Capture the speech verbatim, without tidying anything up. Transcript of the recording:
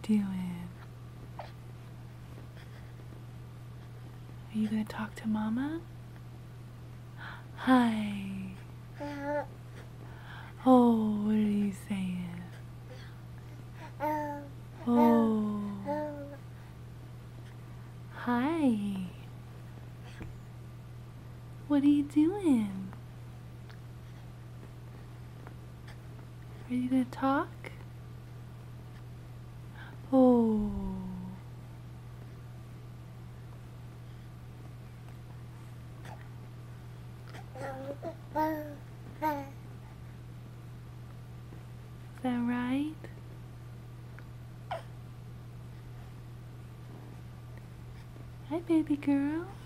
doing? Are you gonna talk to Mama? Hi. Oh, what are you saying? Oh. Hi. What are you doing? Are you gonna talk? Oh. Is that right? Hi, baby girl.